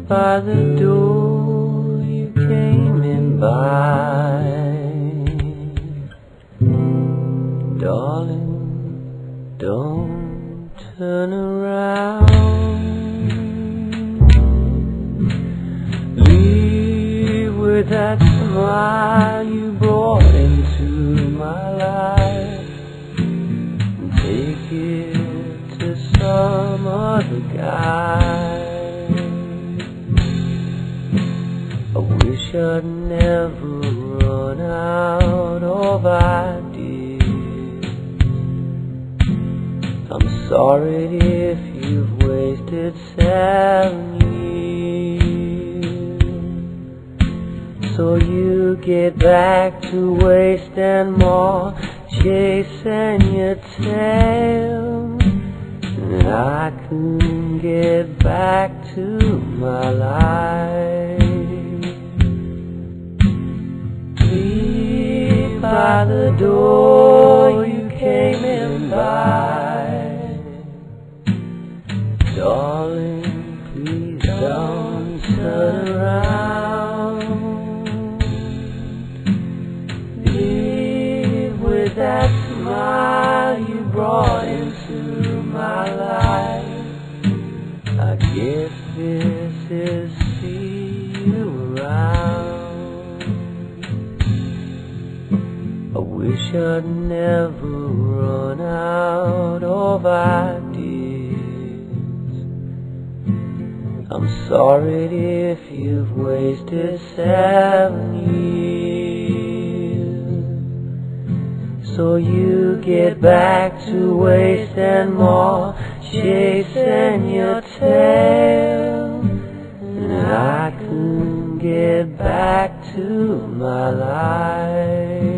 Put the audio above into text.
by the door you came in by. Darling, don't turn around. Leave with that smile you brought into my life, and take it to some other guy. I wish I'd never run out of ideas. I'm sorry if you've wasted 7 years. So you get back to wasting more, chasing your tail, and I can get back to my life. Leave by the door you came in by. Darling, please don't turn around. Leave with that smile you brought into my life. I guess this is see you around. I wish I'd never run out of ideas. I'm sorry if you've wasted 7 years. So you get back to wasting more, chasing your tail, and I can get back to my life.